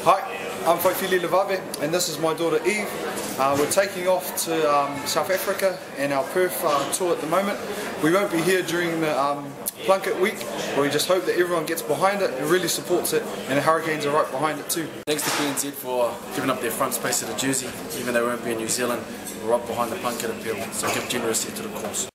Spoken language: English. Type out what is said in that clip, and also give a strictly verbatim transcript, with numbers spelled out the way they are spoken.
Hi, I'm Faifili Levave, and this is my daughter Eve. Uh, we're taking off to um, South Africa in our Perth uh, tour at the moment. We won't be here during the um, Plunket week, but we just hope that everyone gets behind it and really supports it, and the Hurricanes are right behind it too. Thanks to B N Z for giving up their front space of the jersey. Even though we won't be in New Zealand, we're right behind the Plunket Appeal, so give generously to the cause.